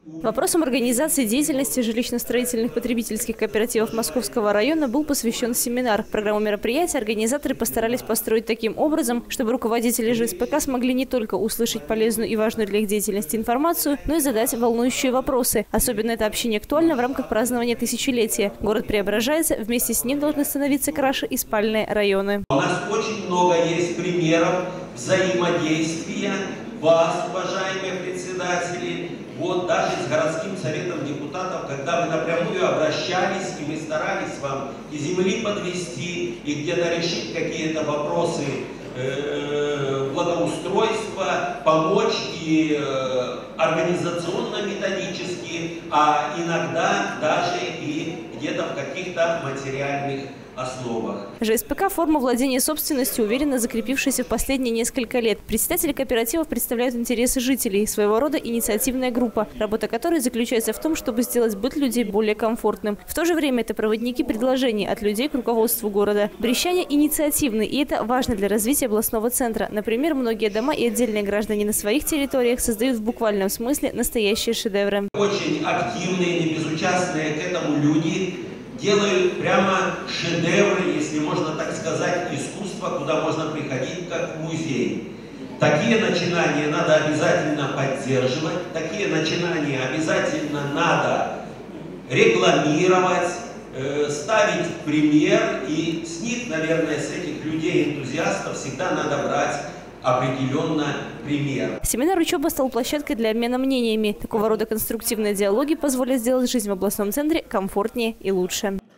Вопросам организации деятельности жилищно-строительных потребительских кооперативов Московского района был посвящен семинар. Программу мероприятия организаторы постарались построить таким образом, чтобы руководители ЖСПК смогли не только услышать полезную и важную для их деятельности информацию, но и задать волнующие вопросы. Особенно это общение актуально в рамках празднования тысячелетия. Город преображается, вместе с ним должны становиться краше и спальные районы. У нас очень много есть примеров взаимодействия вас, уважаемые председатели, вот даже с городским советом депутатов, когда мы напрямую обращались, и мы старались вам и земли подвести, и где-то решить какие-то вопросы благоустройства, помочь и организационно-методически, а иногда даже и где-то в каких-то материальных основах. ЖСПК – форма владения собственностью, уверенно закрепившаяся в последние несколько лет. Председатели кооперативов представляют интересы жителей, своего рода инициативная группа, работа которой заключается в том, чтобы сделать быт людей более комфортным. В то же время это проводники предложений от людей к руководству города. Брещане инициативны, и это важно для развития областного центра. Например, многие дома и отдельные граждане на своих территориях создают в буквальном смысле настоящие шедевры. Очень активные, не безучастные к этому люди делают прямо шедевры, если можно так сказать, искусства, куда можно приходить как в музей. Такие начинания надо обязательно поддерживать, такие начинания обязательно надо рекламировать, ставить в пример, и с них, наверное, с этих людей-энтузиастов всегда надо брать определенно пример. Семинар «Учеба» стал площадкой для обмена мнениями. Такого рода конструктивные диалоги позволят сделать жизнь в областном центре комфортнее и лучше.